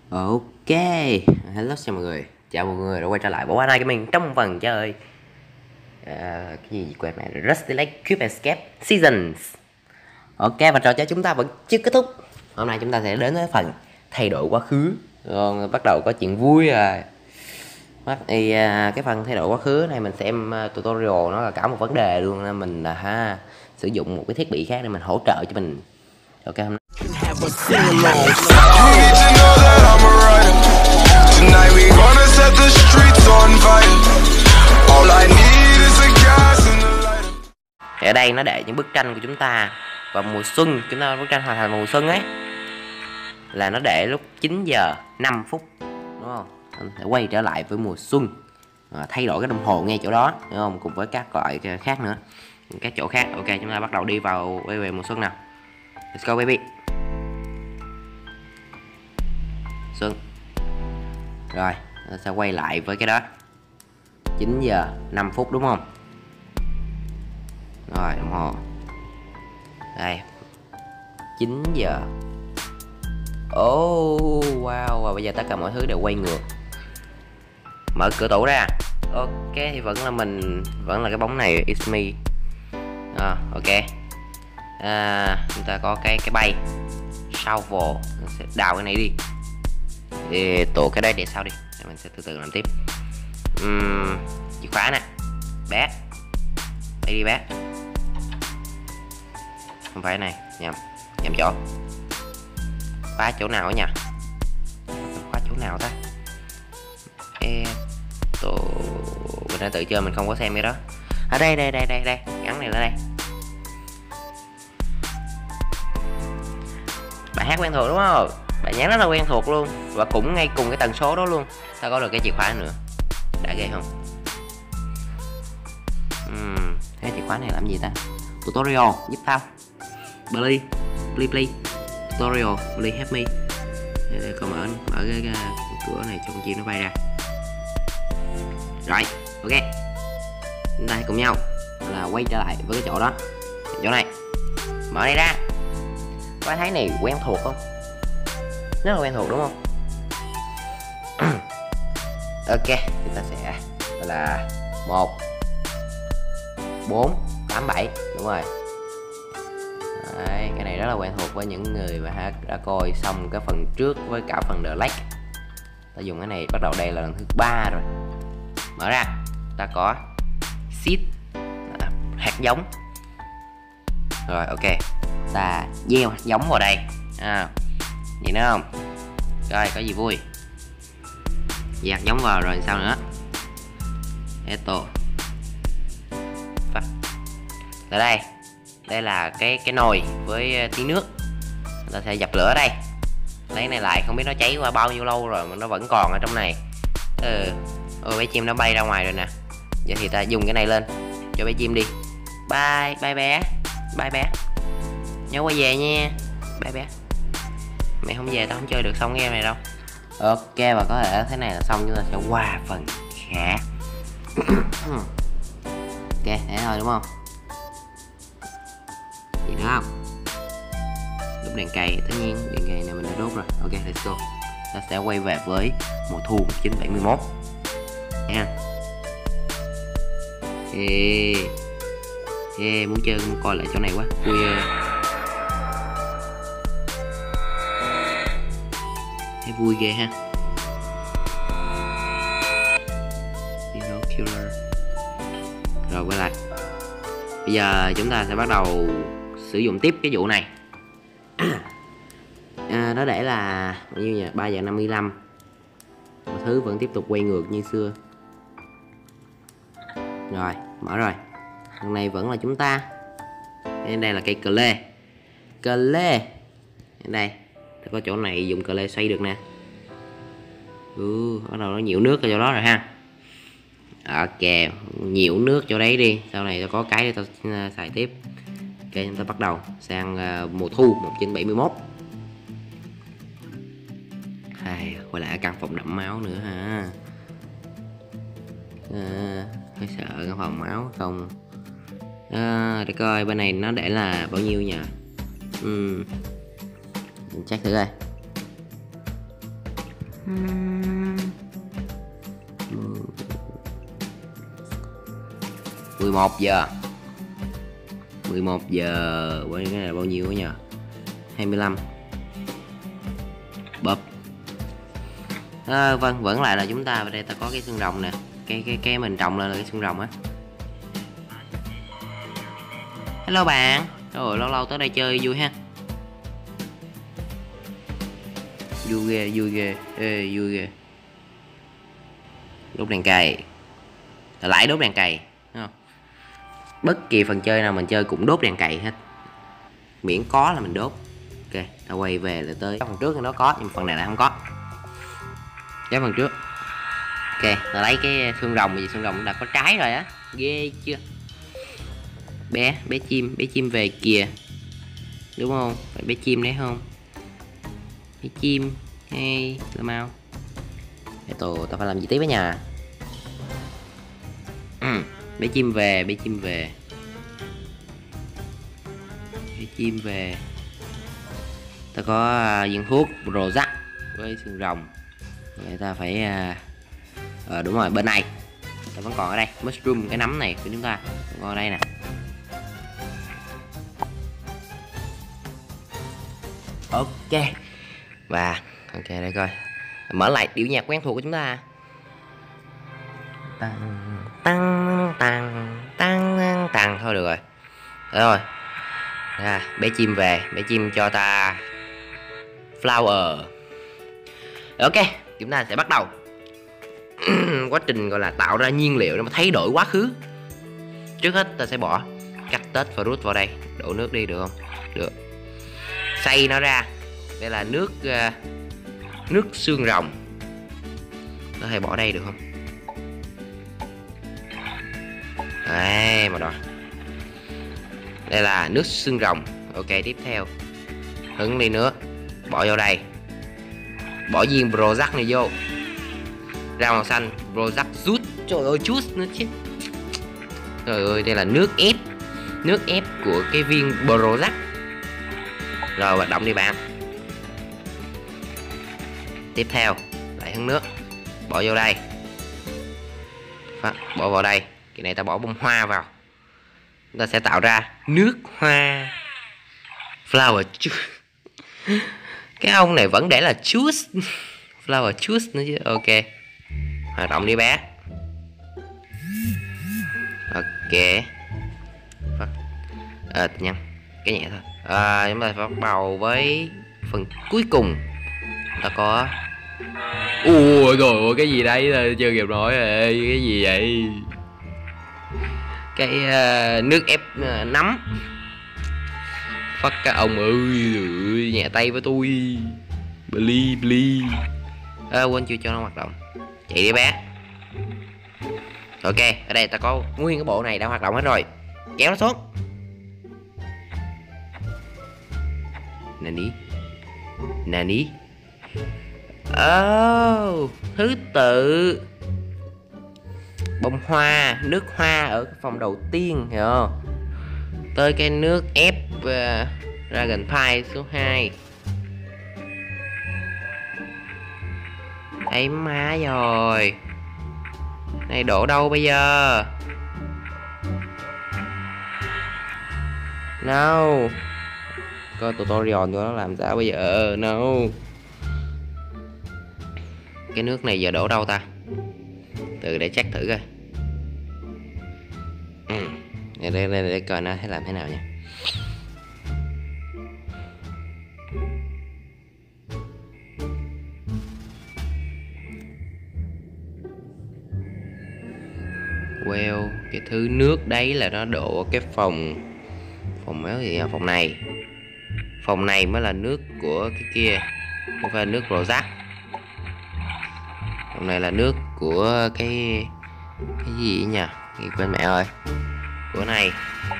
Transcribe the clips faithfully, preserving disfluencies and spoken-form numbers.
Ok, hello chào mọi người, chào mọi người đã quay trở lại bộ Anai Gaming trong phần chơi à, cái gì quên mẹ Rusty Lake Cube Escape Seasons. Ok, và trò chơi chúng ta vẫn chưa kết thúc. Hôm nay chúng ta sẽ đến với phần thay đổi quá khứ. Rồi, bắt đầu có chuyện vui rồi. Mắt thì à, cái phần thay đổi quá khứ này mình xem uh, tutorial nó là cả một vấn đề luôn, nên mình là ha sử dụng một cái thiết bị khác để mình hỗ trợ cho mình. Ok, hôm nay Tonight we gonna set the streets on fire. All I need is a gas and a lighter. ở đây nó để những bức tranh của chúng ta vào mùa xuân, chúng ta bức tranh hoàn thành mùa xuân ấy là nó để lúc chín giờ năm phút, đúng không? Mình sẽ quay trở lại với mùa xuân, à, thay đổi cái đồng hồ ngay chỗ đó, đúng không? Cùng với các loại khác nữa, các chỗ khác. Ok, chúng ta bắt đầu đi vào quay về mùa xuân nào. Let's go baby. Xuân. Rồi, nó sẽ quay lại với cái đó chín giờ năm phút, đúng không? Rồi, đồng hồ đây chín giờ. Oh wow, và bây giờ tất cả mọi thứ đều quay ngược. Mở cửa tủ ra. Ok, thì vẫn là mình, vẫn là cái bóng này, it's me. À, ok, à, chúng ta có cái cái bay shovel, mình sẽ đào cái này đi. Thì tụ cái đây để sau đi, mình sẽ từ từ làm tiếp. uhm, chìa khóa nè bé, đây đi bé, không phải này, nhầm nhầm chỗ. Khóa chỗ nào ấy nhỉ? Khóa chỗ nào ta? E tụ mình đã tự chơi, mình không có xem cái đó. À đây đây đây đây đây, gắn này lên đây. Bài hát quen thuộc đúng không? Bài nhạc rất là quen thuộc luôn, và cũng ngay cùng cái tần số đó luôn. Sao có được cái chìa khóa nữa? Đã ghê không? Uhm, cái chìa khóa này làm gì ta? Tutorial giúp tao. Please, please, please. Tutorial, please help me. Để con mở mở cái, cái cửa này cho con chim nó bay ra. Rồi, ok. Chúng ta hãy cùng nhau là quay trở lại với cái chỗ đó, chỗ này. Mở đây ra. Có thấy này quen thuộc không? Rất là quen thuộc đúng không? Ok, chúng ta sẽ là một bốn tám bảy, đúng rồi. Đấy, cái này rất là quen thuộc với những người mà đã coi xong cái phần trước với cả phần The Lake. Ta dùng cái này bắt đầu đây là lần thứ ba rồi. Mở ra, ta có seed, hạt giống. Rồi ok, ta gieo hạt giống vào đây. À, vậy nữa không? Rồi, có gì vui? Gieo hạt giống vào rồi sao nữa? Eto. Phát. Tới đây. Đây là cái cái nồi với tí nước. Ta sẽ dập lửa đây. Lấy cái này lại, không biết nó cháy qua bao nhiêu lâu rồi mà nó vẫn còn ở trong này. Ừ. Ôi, bé chim nó bay ra ngoài rồi nè. Vậy thì ta dùng cái này lên cho bé chim đi. Bye, bye bé. Bye bé. Nhớ quay về nha. Bye bé. Mẹ không về tao không chơi được xong game này đâu. Ok, và có thể thế này là xong, chúng ta sẽ qua phần khác. Ok, thế thôi đúng không? Gì nữa không? Đốt đèn cày, tất nhiên đèn cày này mình đã đốt rồi. Ok, let's go. Ta sẽ quay về với mùa thu một chín bảy mốt nha. Ê, ê, muốn chơi, muốn coi lại chỗ này quá vui. Thấy vui ghê ha. Hero Killer. Rồi quay lại. Bây giờ chúng ta sẽ bắt đầu sử dụng tiếp cái vụ này. À, nó để là bao nhiêu nhỉ? ba giờ năm mươi lăm. Mọi thứ vẫn tiếp tục quay ngược như xưa. Rồi, mở rồi. Lần này vẫn là chúng ta. Đây là cây cờ lê. Cờ lê. Đây. Có chỗ này dùng cờ lê xoay được nè. Ừ, bắt đầu nó nhiễu nước ở chỗ đó rồi ha. Ok, nhiễu nước chỗ đấy đi. Sau này tôi có cái để tôi xài tiếp. Ok, chúng ta bắt đầu sang uh, mùa thu một chín bảy mốt. Hay, quay lại căn phòng đẫm máu nữa ha. À, hơi sợ căn phòng máu không. À, để coi bên này nó để là bao nhiêu nhỉ? Uhm. Mình check thử coi. mười một giờ mười một giờ cái này là bao nhiêu nhỉ? hai mươi lăm. Bập. À, vâng, vẫn lại là chúng ta ở đây ta có cái xương rồng nè, cái cái cái mình trồng lên là cái xương rồng á. Hello bạn, rồi lâu lâu tới đây chơi vui ha. Vui ghê, vui ghê, ê vui ghê. Đốt đèn cày, lại đốt đèn cày, đúng không? Bất kỳ phần chơi nào mình chơi cũng đốt đèn cày hết, miễn có là mình đốt. Ok, ta quay về là tới phần trước thì nó có, nhưng phần này là không có. Cái phần trước. Ok, ta lấy cái xương rồng, vì xương rồng đã có trái rồi á, ghê chưa? Bé, bé chim, bé chim về kìa, đúng không? Phải bé chim đấy không? Bé chim, hay là mau. Để tổ, ta phải làm gì tiếp với nhà? Ừ, bé chim về, bé chim về, bé chim về. Ta có uh, viên thuốc Prozac với xương rồng. Người ta phải uh, ờ, đúng rồi, bên này ta vẫn còn ở đây mushroom, cái nấm này của chúng ta còn ở đây nè. Ok, và ok đây coi, mở lại điệu nhạc quen thuộc của chúng ta. Tăng tăng tăng tăng tăng thôi được rồi. Được rồi. À, bé chim về, bé chim cho ta flower. Ok, chúng ta sẽ bắt đầu quá trình gọi là tạo ra nhiên liệu để mà thay đổi quá khứ. Trước hết ta sẽ bỏ cắt tết fruit vào đây, đổ nước đi được không? Được. Xay nó ra. Đây là nước uh, nước xương rồng. Có thể bỏ đây được không? Đấy, mà đó. Đây là nước xương rồng. Ok, tiếp theo hứng đi nữa, bỏ vô đây, bỏ viên Prozac này vô, ra màu xanh Prozac juice. Trời ơi, juice nữa chứ. Trời ơi, đây là nước ép, nước ép của cái viên Prozac. Rồi hoạt động đi bạn. Tiếp theo lại hứng nước, bỏ vô đây, Phát, bỏ vào đây. Cái này ta bỏ bông hoa vào, chúng ta sẽ tạo ra nước hoa flower juice. Cái ông này vẫn để là juice, flower juice nữa chứ. Ok, hoạt động đi bé. Ok, à, nhăn cái nhẹ thôi. À, chúng ta phải bắt đầu với phần cuối cùng. Ta có ui rồi ôi, cái gì đây, chưa kịp nói. Cái gì vậy? Cái uh, nước ép uh, nấm. Phát các ông ơi, nhẹ tay với tôi. Bli bli. À, quên chưa cho nó hoạt động. Chạy đi bé. Ok, ở đây ta có nguyên cái bộ này đã hoạt động hết rồi. Kéo nó xuống. Nani? Nani? Oh, thứ tự bông hoa, nước hoa ở cái phòng đầu tiên, hiểu không? Tới cái nước ép uh, Dragon Pie số hai. Thấy má rồi. Này đổ đâu bây giờ? No. Coi tutorial cho nó làm sao bây giờ. No. Cái nước này giờ đổ đâu ta? Từ để check thử coi. Ừ. Để, để, để, để coi nó thấy làm thế nào nha. Well, cái thứ nước đấy là nó đổ ở cái phòng phòng méo gì à? Phòng này. Phòng này mới là nước của cái kia, không phải nước Prozac. Phòng này là nước của cái cái gì nhỉ? Nghĩ quên mẹ ơi. Của này.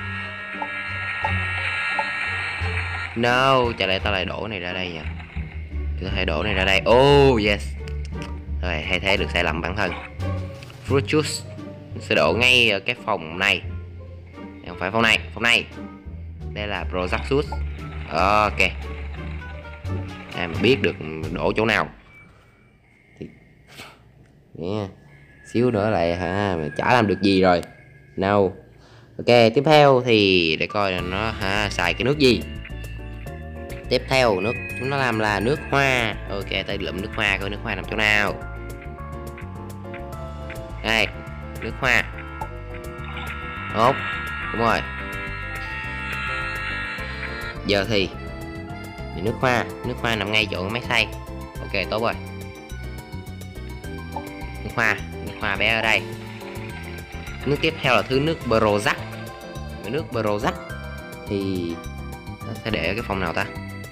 No, chả lẽ tao lại đổ này ra đây nhỉ? Tôi hãy đổ này ra đây. Oh yes. Rồi, hay thế được sai lầm bản thân. Fruit juice sẽ đổ ngay ở cái phòng này, không phải phòng này, phòng này. Đây là Prozac juice. Ok. Ai mà biết được đổ chỗ nào. Yeah. Xíu nữa lại hả, mà chả làm được gì rồi. No. Ok, tiếp theo thì để coi là nó hả, xài cái nước gì. Tiếp theo nước nó làm là nước hoa. Ok, tôi lượm nước hoa coi nước hoa nằm chỗ nào. Đây, nước hoa. Tốt, đúng rồi. Giờ thì, thì nước hoa, nước hoa nằm ngay chỗ máy xay. Ok, tốt rồi. Nước hoa, nước hoa bé ở đây. Nước tiếp theo là thứ nước Prozac. Cái nước Prozac thì nó sẽ để ở cái phòng nào ta?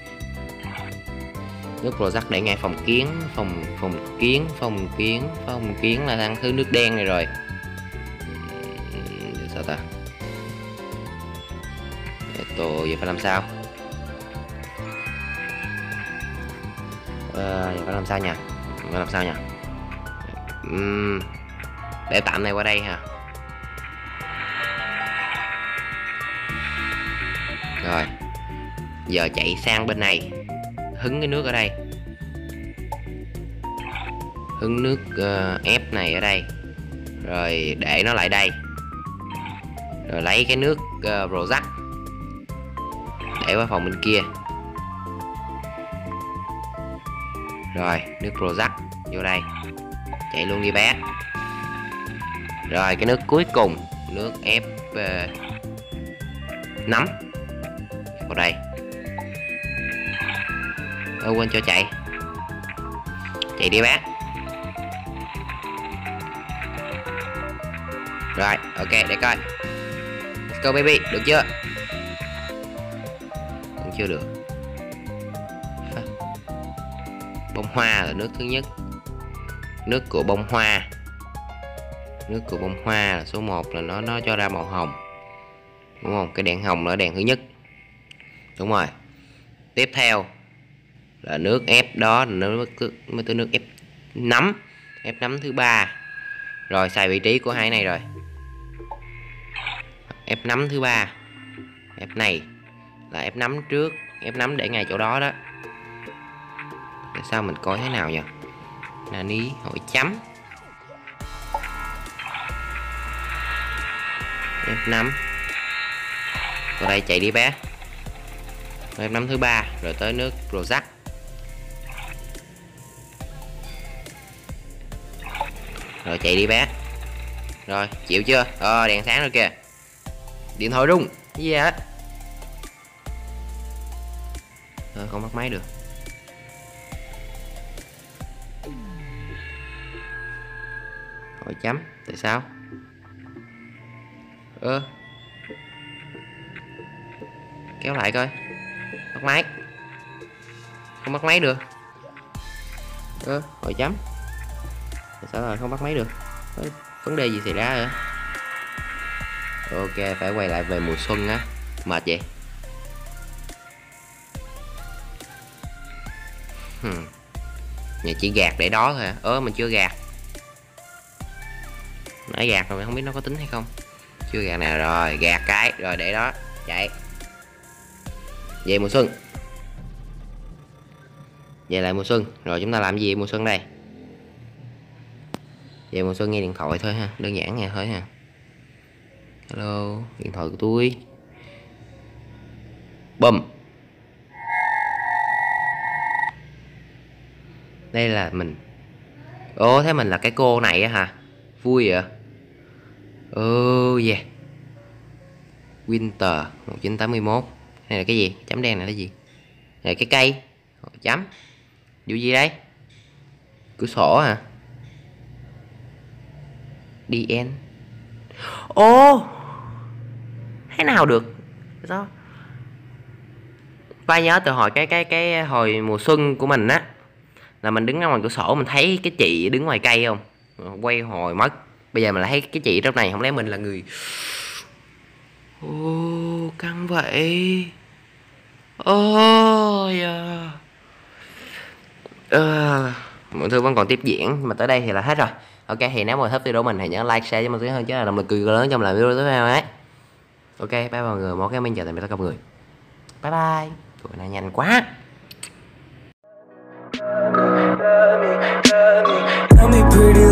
Nước Prozac để ngay phòng kiến, phòng phòng kiến, phòng kiến, phòng kiến là đang thứ nước đen này rồi. Để sao ta? Tổ giờ phải làm sao? Ờ, giờ phải làm sao nhỉ? Phải làm sao nhỉ? Uhm, để tạm này qua đây hả? Rồi, giờ chạy sang bên này, hứng cái nước ở đây, hứng nước uh, ép này ở đây, rồi để nó lại đây, rồi lấy cái nước uh, Prozac để qua phòng bên kia. Rồi, nước Prozac vô đây, chạy luôn đi bé. Rồi cái nước cuối cùng, nước ép uh, nấm vào đây. Ơ quên cho chạy. Chạy đi bé. Rồi, ok để coi. Let's go baby, được chưa? Vẫn chưa được. Bông hoa là nước thứ nhất. Nước của bông hoa. Nước của bông hoa là số một, là nó nó cho ra màu hồng. Đúng không? Cái đèn hồng là đèn thứ nhất. Đúng rồi. Tiếp theo là nước ép đó, là nước mới tới nước ép nấm. Ép nấm thứ ba. Rồi xài vị trí của hai này rồi. Ép nấm thứ ba. Ép này là ép nấm trước, ép nấm để ngay chỗ đó đó. Để sao mình coi thế nào nhỉ? Là ní hỏi chấm. Ép nấm. Vào đây chạy đi bé. Ép nấm thứ ba, rồi tới nước Prozac. Rồi chạy đi bé. Rồi chịu chưa? Ờ đèn sáng rồi kìa. Điện thoại rung. Cái gì vậy? Ờ không bắt máy được. Hỏi chấm. Tại sao? Ơ kéo lại coi. Bắt máy. Không bắt máy được. Ơ hỏi chấm. Tại sao rồi không bắt máy được? Có vấn đề gì xảy ra rồi? Ok, phải quay lại về mùa xuân á. Mệt vậy. hmm. Nhà chỉ gạt để đó thôi hả? Ơ mình chưa gạt. Nãy gạt rồi, không biết nó có tính hay không. Chưa gạt nè, rồi gạt cái, rồi để đó, chạy. Về mùa xuân. Về lại mùa xuân. Rồi chúng ta làm gì mùa xuân đây? Về mùa xuân nghe điện thoại thôi ha, đơn giản nghe thôi ha. Hello, điện thoại của tôi. Bùm. Đây là mình. Ồ thế mình là cái cô này á hả? Vui vậy. Oh yeah. Winter một nghìn chín trăm tám mươi mốt. Này là cái gì? Chấm đen này là gì? Này là cái cây. Chấm. Vụ gì đấy? Cửa sổ hả? đê en. Ô oh! Thế nào được? Sao? Ba nhớ từ hồi cái cái cái hồi mùa xuân của mình á, là mình đứng ra ngoài cửa sổ mình thấy cái chị đứng ngoài cây không? Quay hồi mất. Bây giờ mình lại thấy cái chị trong này, không lẽ mình là người. Ô oh, căng vậy. Ô oh, yeah. uh, Mọi thứ vẫn còn tiếp diễn, mà tới đây thì là hết rồi. Ok, thì nếu mà thích video của mình thì nhớ like, share cho mọi người hơn, chứ là động lực cực lớn trong làm video tiếp theo ấy. Ok, bye bye mọi người, một cái mình chào tạm biệt tất cả mọi người. Bye bye. Tụi này nhanh quá. Tell me pretty